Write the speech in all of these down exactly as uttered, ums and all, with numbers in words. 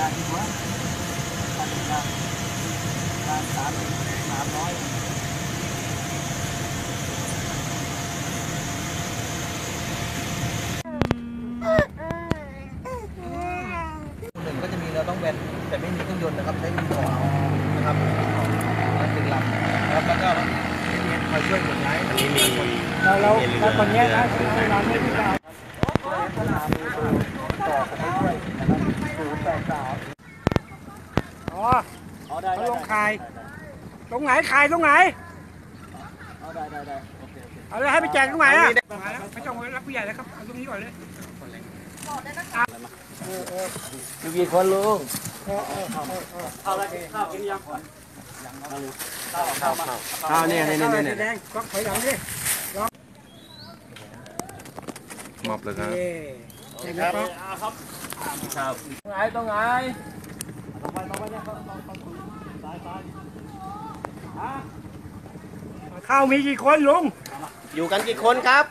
ที่ว่าตัดงานงานสามสามร้อยหนึ่งก็จะมีเรือต้องแบนแต่ไม่มีเครื่องยนต์นะครับใช้ดินก่อนะครับนั่นเป็นลำแล้วก็คอยช่วยขนย้ายอันนี้มีคนเราเราเราคนนี้นะเราไม่ได้ต่อผมไม่ช่วยนะครับศูนย์แปดสามอ๋อเขาลงคายตรงไหนคายตรงไหนเอาได้ได้ได้โอเคเอาเลยให้ไปแจกตรงไหนอ่ะไม่ต้องรับผู้ใหญ่เลยครับเอาตรงนี้ก่อนเลยอยู่กี่คนลุงข้าวอะไรข้าวกินยังก่อนข้าวข้าวข้าวเนี่ยเนี่ยเนี่ยเนี่ยแดงก็ถอยหลังดิมอบเลยครับเห็นไหมครับครับครับตรงไหนตรงไหนตรงไปตรงไปเนี่ยต้องต้องต้องซ้ายซ้ายฮะข้าวมีกี่คนลุงอยู่กันกี่คนครับ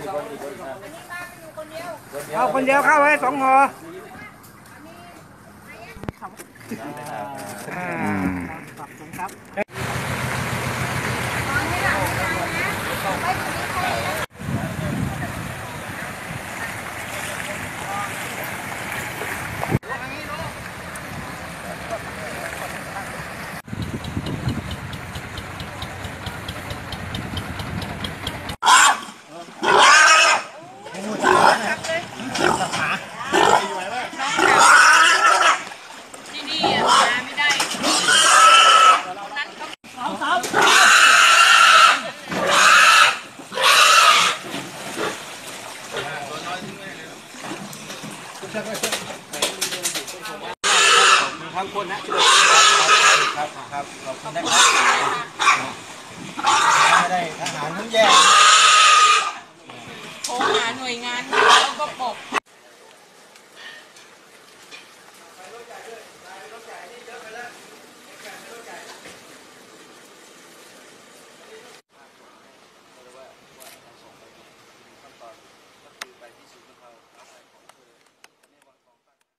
ข้าวคนเดียวข้าวไว้สองห่อขอบคุณครับทั้งคนนะครับครับขอบคุณนะครับไม่ได้ทหารทั้งแย่โทรหาหน่วยงานแล้วก็บอก